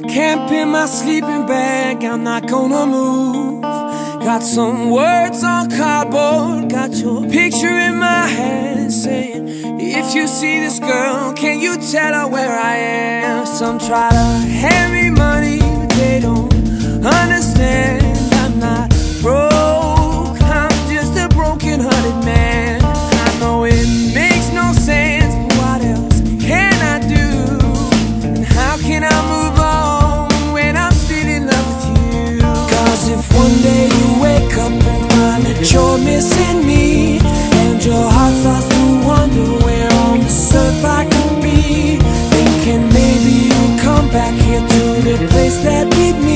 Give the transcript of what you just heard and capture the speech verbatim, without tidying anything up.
Camp in my sleeping bag, I'm not gonna move. Got some words on cardboard, got your picture in my hand, saying, if you see this girl, can you tell her where I am? Some try to hand me money, but they don't understand. I'm not broke, I'm just a broken-hearted man. I know it makes no sense, but what else can I do? And how can I move on when I'm still in love with you? Cause if one day you wake up and find that you're missing me, and your heart starts to wonder where on this earth I could be, thinking maybe you'll come back here to the place that we meet.